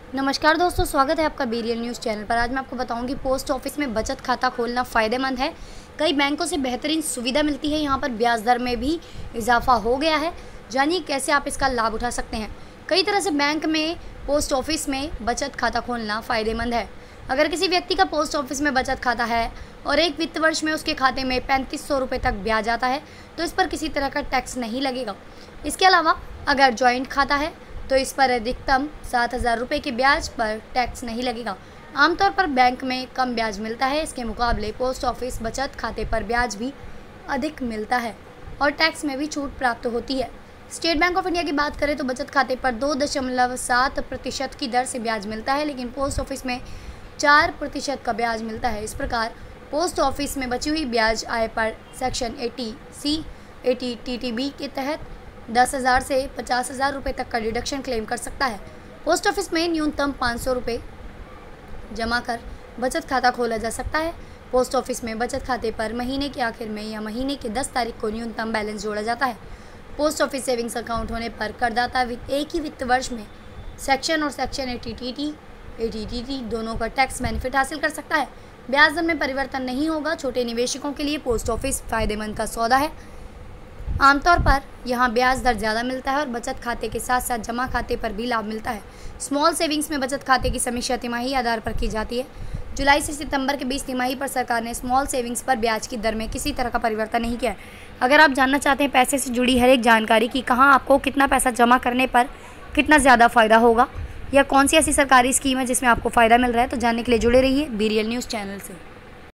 नमस्कार दोस्तों, स्वागत है आपका बीरियल न्यूज़ चैनल पर। आज मैं आपको बताऊंगी पोस्ट ऑफिस में बचत खाता खोलना फ़ायदेमंद है। कई बैंकों से बेहतरीन सुविधा मिलती है। यहाँ पर ब्याज दर में भी इजाफा हो गया है। जानिए कैसे आप इसका लाभ उठा सकते हैं। कई तरह से बैंक में पोस्ट ऑफिस में बचत खाता खोलना फ़ायदेमंद है। अगर किसी व्यक्ति का पोस्ट ऑफिस में बचत खाता है और एक वित्त वर्ष में उसके खाते में 3500 रुपये तक ब्याज आता है तो इस पर किसी तरह का टैक्स नहीं लगेगा। इसके अलावा अगर जॉइंट खाता है तो इस पर अधिकतम 7000 रुपये के ब्याज पर टैक्स नहीं लगेगा। आमतौर पर बैंक में कम ब्याज मिलता है, इसके मुकाबले पोस्ट ऑफिस बचत खाते पर ब्याज भी अधिक मिलता है और टैक्स में भी छूट प्राप्त होती है। स्टेट बैंक ऑफ इंडिया की बात करें तो बचत खाते पर 2.7% की दर से ब्याज मिलता है, लेकिन पोस्ट ऑफिस में 4% का ब्याज मिलता है। इस प्रकार पोस्ट ऑफिस में बची हुई ब्याज आय पर सेक्शन 80C 80 TTB के तहत 10,000 से 50,000 रुपये तक का डिडक्शन क्लेम कर सकता है। पोस्ट ऑफिस में न्यूनतम 500 रुपये जमा कर बचत खाता खोला जा सकता है। पोस्ट ऑफिस में बचत खाते पर महीने के आखिर में या महीने की 10 तारीख को न्यूनतम बैलेंस जोड़ा जाता है। पोस्ट ऑफिस सेविंग्स अकाउंट होने पर करदाता एक ही वित्त वर्ष में सेक्शन और सेक्शन 80TT दोनों का टैक्स बेनिफिट हासिल कर सकता है। ब्याज दर में परिवर्तन नहीं होगा। छोटे निवेशकों के लिए पोस्ट ऑफिस फ़ायदेमंद का सौदा है। आमतौर पर यहाँ ब्याज दर ज़्यादा मिलता है और बचत खाते के साथ साथ जमा खाते पर भी लाभ मिलता है। स्मॉल सेविंग्स में बचत खाते की समीक्षा तिमाही आधार पर की जाती है। जुलाई से सितंबर के 20 तिमाही पर सरकार ने स्मॉल सेविंग्स पर ब्याज की दर में किसी तरह का परिवर्तन नहीं किया है। अगर आप जानना चाहते हैं पैसे से जुड़ी हर एक जानकारी कि कहाँ आपको कितना पैसा जमा करने पर कितना ज़्यादा फ़ायदा होगा या कौन सी ऐसी सरकारी स्कीम है जिसमें आपको फ़ायदा मिल रहा है, तो जानने के लिए जुड़े रहिए बीरियल न्यूज़ चैनल से।